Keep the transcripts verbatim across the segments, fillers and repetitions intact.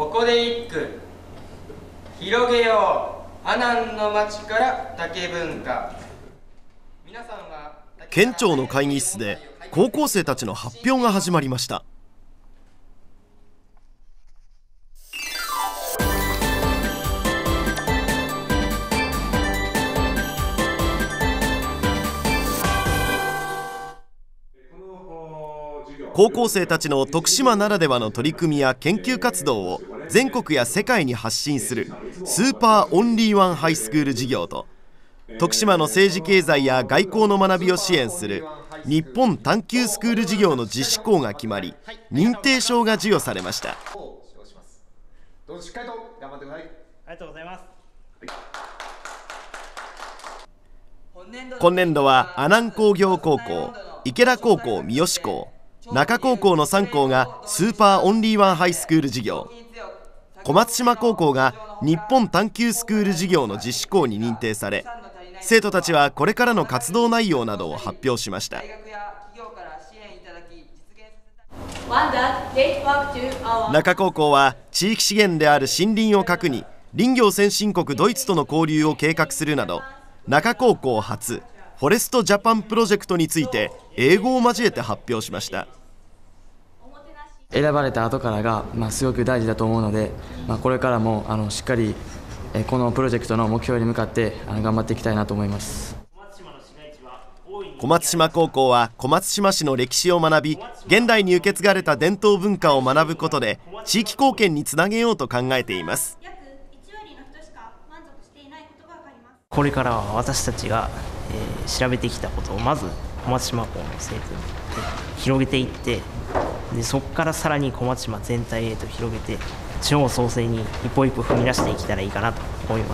ここで一句。広げよう阿南の町から竹文化。皆さんは県庁の会議室で高校生たちの発表が始まりました。高校生たちの徳島ならではの取り組みや研究活動を全国や世界に発信するスーパーオンリーワンハイスクール事業と、徳島の政治経済や外交の学びを支援する日本探究スクール事業の実施校が決まり、認定証が授与されました。 どうぞしっかりと頑張ってください。 ありがとうございます。 今年度は阿南工業高校、池田高校三好校、中高校のさん校がスーパーオンリーワンハイスクール事業、小松島高校が日本探究スクール事業の実施校に認定され、生徒たちはこれからの活動内容などを発表しました。中高校は地域資源である森林を核に林業先進国ドイツとの交流を計画するなど、中高校初フォレストジャパンプロジェクトについて英語を交えて発表しました。 選ばれた後からが、まあ、すごく大事だと思うので、まあ、これからもあのしっかりえこのプロジェクトの目標に向かってあの頑張っていきたいなと思います。 小松島高校は小松島市の歴史を学び、現代に受け継がれた伝統文化を学ぶことで地域貢献につなげようと考えています。 これからは私たちが、えー、調べてきたことをまず小松島校の生徒に広げていって、でそこからさらに小松島全体へと広げて地方創生に一歩一歩踏み出していけたらいいかなと思います。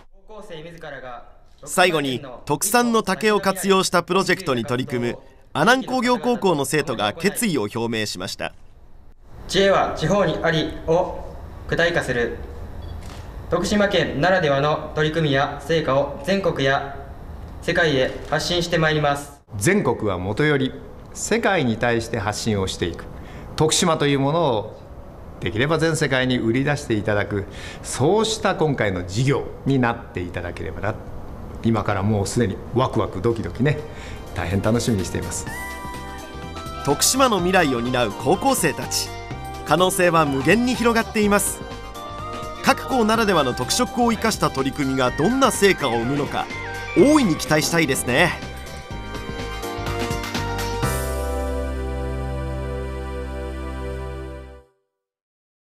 最後に特産の竹を活用したプロジェクトに取り組む阿南工業高校の生徒が決意を表明しました。 知恵は地方にありを具体化する。徳島県ならではの取り組みや成果を全国や世界へ発信してまいります。 全国はもとより世界に対して発信をしていく、徳島というものをできれば全世界に売り出していただく、そうした今回の事業になっていただければな。今からもうすでにワクワクドキドキね、大変楽しみにしています。 徳島の未来を担う高校生たち、可能性は無限に広がっています。各校ならではの特色を生かした取り組みがどんな成果を生むのか、大いに期待したいですね。